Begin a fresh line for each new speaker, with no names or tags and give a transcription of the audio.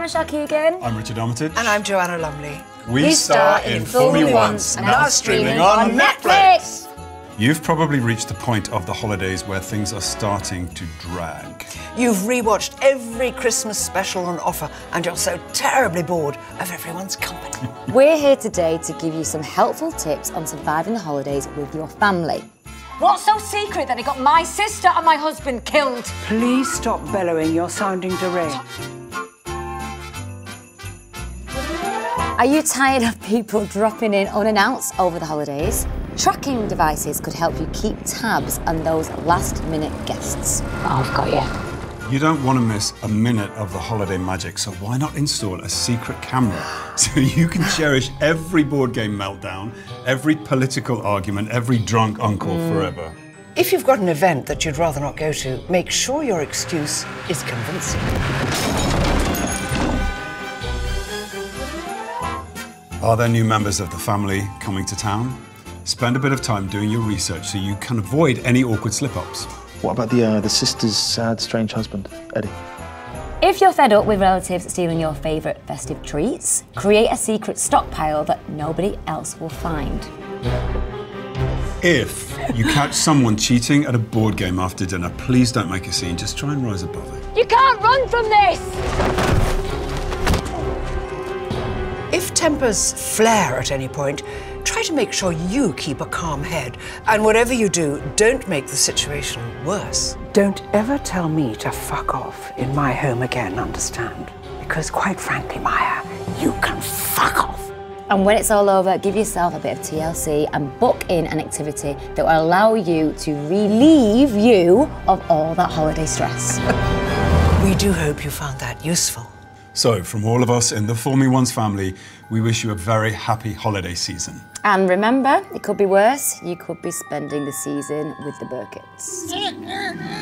Michelle Keegan.
I'm Richard Armitage.
And I'm Joanna Lumley.
We star in Fool Me Once, now streaming on Netflix. You've probably reached the point of the holidays where things are starting to drag.
You've rewatched every Christmas special on offer and you're so terribly bored of everyone's company.
We're here today to give you some helpful tips on surviving the holidays with your family.
What's so secret that it got my sister and my husband killed?
Please stop bellowing, you're sounding deranged.
Are you tired of people dropping in unannounced over the holidays? Tracking devices could help you keep tabs on those last-minute guests.
Oh, I've got you.
You don't want to miss a minute of the holiday magic, so why not install a secret camera so you can cherish every board game meltdown, every political argument, every drunk uncle forever.
If you've got an event that you'd rather not go to, make sure your excuse is convincing.
Are there new members of the family coming to town? Spend a bit of time doing your research so you can avoid any awkward slip-ups.
What about the sister's sad, strange husband, Eddie?
If you're fed up with relatives stealing your favourite festive treats, create a secret stockpile that nobody else will find.
If you catch someone cheating at a board game after dinner, please don't make a scene, just try and rise above it.
You can't run from this!
If tempers flare at any point, try to make sure you keep a calm head. And whatever you do, don't make the situation worse.
Don't ever tell me to fuck off in my home again, understand? Because quite frankly, Maya, you can fuck off.
And when it's all over, give yourself a bit of TLC and book in an activity that will allow you to relieve you of all that holiday stress.
We do hope you found that useful.
So, from all of us in the Fool Me Once family, we wish you a very happy holiday season.
And remember, it could be worse. You could be spending the season with the Burkitts.